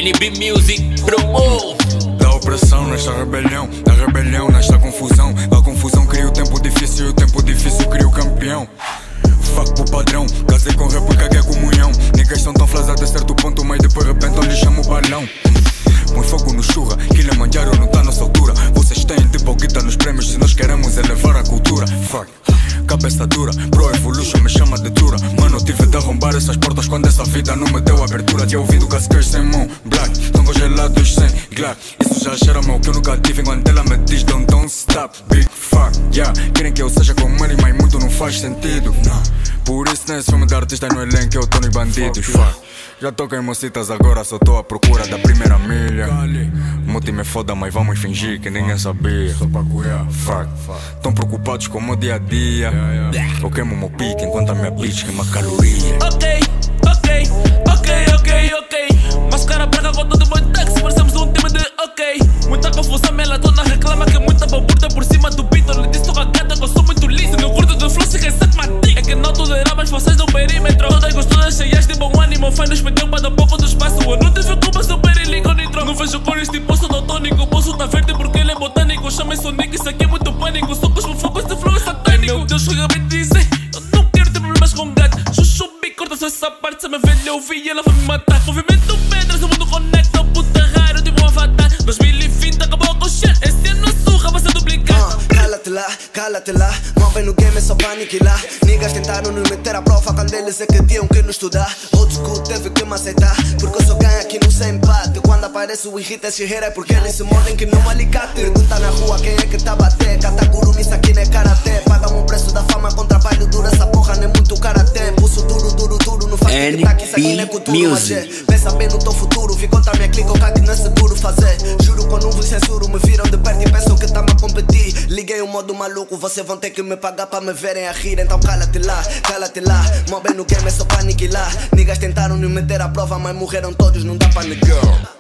NB Music Promo. Da opressão nesta rebelião, da rebelião nesta confusão. A confusão cria o tempo difícil e o tempo difícil cria o campeão. Fuck pro padrão, casei com rap porque é comunhão. Niggas são tão flasados a certo ponto, mas depois repentam lhe chamo o balão. Põe fogo no churra, que lhe manjaram não tá nossa altura. Vocês têm tipo guita nos prémios se nós queremos elevar a cultura. Fuck, cabeça dura, Pro Evolution me chama de dura. Mano, tive de arrombar essas portas quando essa vida não me deu abertura. Tinha ouvido casqueiros sem mão, black, tão congelados sem glack. Isso já cheira mal que eu nunca tive enquanto ela me diz don't stop, big fuck, yeah. Querem que eu seja como money, mas muito não faz sentido. Por isso nesse filme de artista no elenco eu tô nos bandidos, fuck. Já toco em mocitas, agora só tô à procura da primeira milha. Meu time é foda, mas vamos fingir que ninguém sabia. Fuck, tão preocupados com o meu dia a dia. Eu queimo o meu pique enquanto a minha bitch queima caloria. Ok. Máscara branca com todo boi táxi, parecemos um time de ok. Muita confusão, melatona reclama que muita balbúrdia por cima do beat. Eu lhe disse, tô cagada que eu sou muito liso. No curto do flow, se recebe matinho. É que não toleramos vocês no perímetro. Todas gostoras cheias de bom ânimo. Faz nos pediu para dar pouco do espaço. Eu não tive culpa, seu perilico nitro. Não vejo cores tipo poço do tônico. O poço tá verde porque ele é botânico. Chama isso Nick, isso aqui é muito pânico. Só com os focos de flow é satânico. Meu Deus, chega a me dizer, eu não quero ter problemas com gato. Chuchu, corta só essa parte, se me velha eu vi e ela vai me matar. Movimento pedras, o mundo conecta, puta raro, tipo um avatar. 2020 acabou com o shit, esse ano a surra vai ser duplicada. Cala-te lá, mal bem no game é só pra aniquilar. Niggas tentaram nos meter à prova quando eles é que tinham que nos estudar. Old school teve que me aceitar, porque eu só ganho aqui no sem empate. Quando aparece o irrita esse é porque eles se mordem que não alicate. Pergunta na rua quem é que tá a bater. Kataguru, isso aqui não é karate. Paga-me o preço da fama com trabalho duro, essa porra não é muito karate. Pulso duro, não faz tic-tac, isso aqui não é cultura, mas é. Pensa bem no teu futuro, vi contra a minha clica, o que não é seguro fazer. Juro que eu não vos censuro, me viram de perto e pensam que tá-me a competir. Liguei o modo maluco, vocês vão ter que me pagar pra me verem a rir. Então cala-te lá, mal bem no game é só pra aniquilar. Niggas tentaram nos meter à prova, mas morreram todos, não dá pra negar.